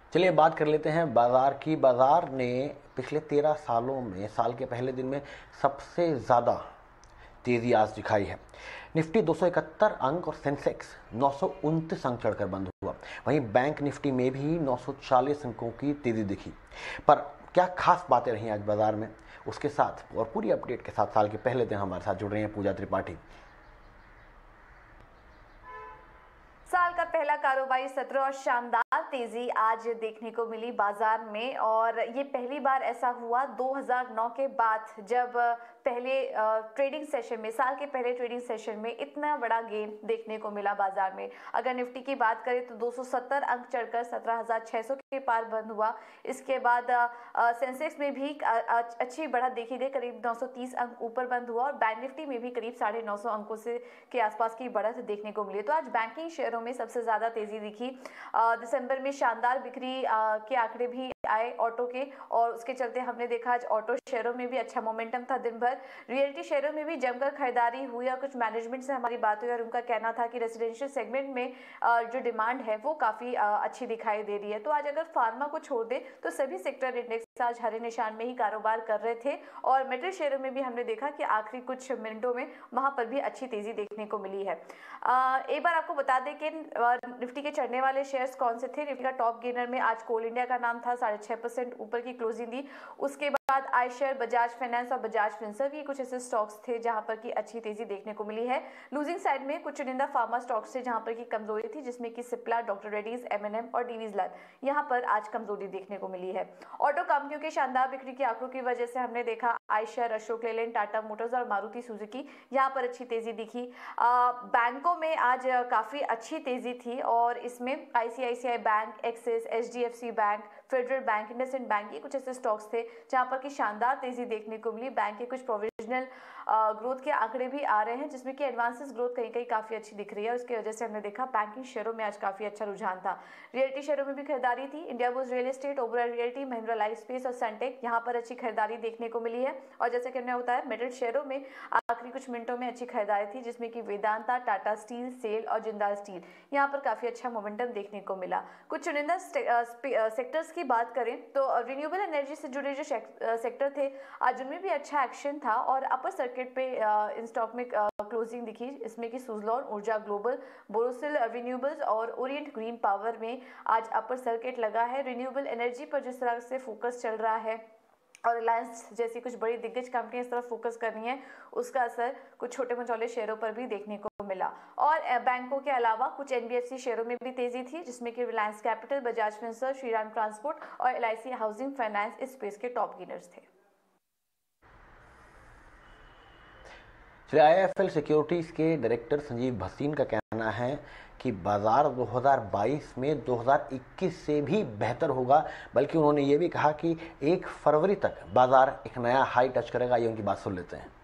चलिए बात कर लेते हैं बाजार की। बाजार ने पिछले 13 सालों में साल के पहले दिन में सबसे ज़्यादा तेज़ी आज दिखाई है। निफ्टी 271 अंक और सेंसेक्स 929 अंक चढ़कर बंद हुआ। वहीं बैंक निफ्टी में भी 940 अंकों की तेज़ी दिखी। पर क्या खास बातें रही आज बाजार में, उसके साथ और पूरी अपडेट के साथ साल के पहले दिन हमारे साथ जुड़ रहे हैं पूजा त्रिपाठी। साल का पहला कारोबारी सत्र और शानदार तेजी आज देखने को मिली बाजार में, और ये पहली बार ऐसा हुआ 2009 के बाद जब पहले ट्रेडिंग सेशन में, साल के पहले ट्रेडिंग सेशन में इतना बड़ा गेन देखने को मिला बाजार में। अगर निफ्टी की बात करें तो 270 अंक चढ़कर 17,600 के पार बंद हुआ। इसके बाद सेंसेक्स में भी अच्छी बढ़त देखी गई, करीब 930 अंक ऊपर बंद हुआ, और बैंक निफ्टी में भी करीब 950 अंकों से के आसपास की बढ़त देखने को मिली। तो आज बैंकिंग शेयरों में सबसे ज्यादा तेजी दिखी। दिसंबर में शानदार बिक्री के आंकड़े भी आए ऑटो के, और उसके चलते हमने देखा आज ऑटो शेयरों में भी अच्छा मोमेंटम था दिन भर। रियल्टी शेयरों में भी जमकर खरीदारी हुई, और कुछ मैनेजमेंट से हमारी बात हुई और उनका कहना था कि रेजिडेंशियल सेगमेंट में जो डिमांड है वो काफी अच्छी दिखाई दे रही है। तो आज अगर फार्मा को छोड़ दे तो सभी सेक्टर इंडेक्स आज हरे निशान में ही कारोबार कर रहे थे, और मेटल शेयरों में भी हमने देखा कि आखिरी कुछ मिनटों में वहां पर भी अच्छी तेजी देखने को मिली है। एक बार आपको बता दें कि निफ्टी के चढ़ने वाले शेयर्स कौन से थे। निफ्टी का टॉप गेनर में आज कोल इंडिया का नाम था, 6.5% ऊपर की क्लोजिंग दी। उसके बाद आई शेयर, बजाज फाइनेंस और बजाज फिनसर्व, ये कुछ ऐसे स्टॉक्स थे जहां पर की अच्छी तेजी देखने को मिली है। लूजिंग साइड में कुछ चुनिंदा फार्मा स्टॉक्स थे जहां पर की कमजोरी थी, जिसमें कि सिप्ला, डॉक्टर रेड्डीज, एमएनएम और डीवीज लैब, यहां पर आज कमजोरी देखने को मिली है। ऑटो कंपनियों के शानदार बिक्री के आंकड़ों की वजह से हमने देखा आई शेयर, अशोक लेलैंड, टाटा मोटर्स और मारुति सुजुकी, यहाँ पर अच्छी तेजी दिखी। बैंकों में आज काफी अच्छी तेजी थी, और इसमें ICICI bank, Axis, HDFC bank, federal bank, IndusInd bank, ये कुछ ऐसे स्टॉक्स थे जहां पर की शानदार तेजी देखने को मिली। बैंक के कुछ प्रोविजनल ग्रोथ के आंकड़े भी आ रहे हैं, जिसमें कि एडवांसेस ग्रोथ कहीं कहीं काफी अच्छी दिख रही है। उसकी वजह से हमने देखा बैंकिंग शेयरों में आज काफी अच्छा रुझान था। रियल्टी शेयरों में भी खरीदारी थी। India bulls real estate, Oberoi realty, Mahindra life space और सनटेक, यहाँ पर अच्छी खरीदारी देखने को मिली है। और जैसे कि हमने बताया मेटल शेयरों में आखिरी कुछ मिनटों में अच्छी खरीदारी थी, जिसमें कि वेदांता, टाटा स्टील, सेल और जिंदाल स्टील, यहाँ पर काफी अच्छा मोमेंटम देखने को मिला। कुछ चुनिंदा सेक्टर्स की बात करें तो रिन्यूएबल एनर्जी से जुड़े जो सेक्टर थे आज उनमें भी अच्छा एक्शन था, और अपर सर्किट पे इन स्टॉक में क्लोजिंग दिखी, इसमें कि सुजलॉन, ऊर्जा ग्लोबल, बोरोसिल रिन्यूएबल्स और ओरिएंट ग्रीन पावर में आज अपर सर्किट लगा है। रिन्यूएबल एनर्जी पर जिस तरह से फोकस चल रहा है और रिलायंस जैसी कुछ बड़ी दिग्गज कंपनियां इस तरफ फोकस कर रही हैं, उसका असर कुछ छोटे मझौले शेयरों पर भी देखने को मिला। और बैंकों के अलावा कुछ एनबीएफसी शेयरों में भी तेजी थी, जिसमें कि Reliance capital, Bajaj Finserv, Shriram transport और एलआईसी हाउसिंग फाइनेंस इस स्पेस के टॉप गेनर्स थे। आईआईएफएल सिक्योरिटीज़ के डायरेक्टर संजीव भसीन का कहना है कि बाजार 2022 में 2021 से भी बेहतर होगा, बल्कि उन्होंने ये भी कहा कि 1 फरवरी तक बाजार एक नया हाई टच करेगा। ये उनकी बात सुन लेते हैं।